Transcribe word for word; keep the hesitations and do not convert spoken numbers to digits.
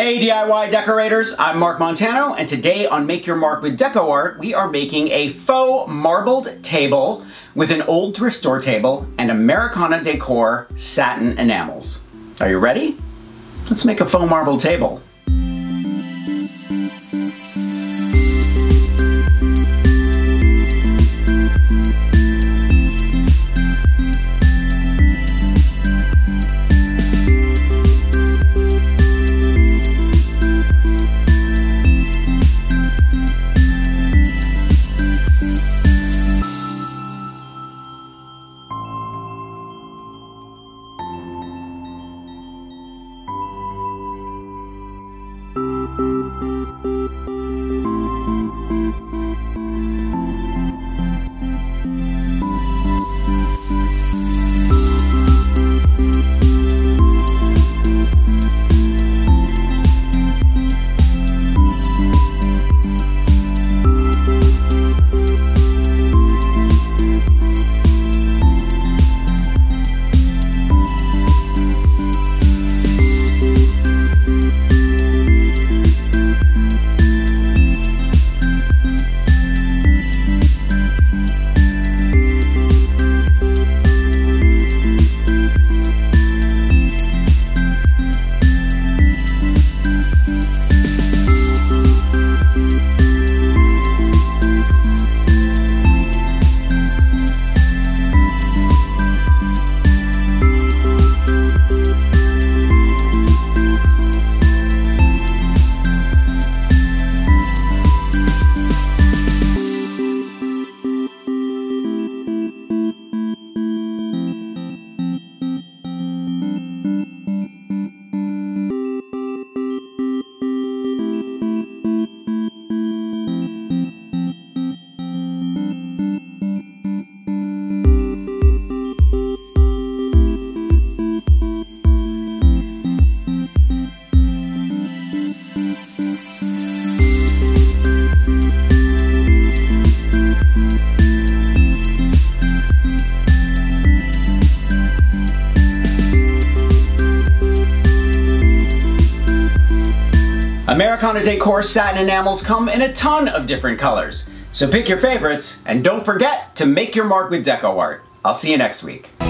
Hey D I Y decorators, I'm Mark Montano, and today on Make Your Mark with Deco Art, we are making a faux marbled table with an old thrift store table and Americana Decor satin enamels. Are you ready? Let's make a faux marble table. Americana Decor satin enamels come in a ton of different colors. So pick your favorites and don't forget to make your mark with Deco Art. I'll see you next week.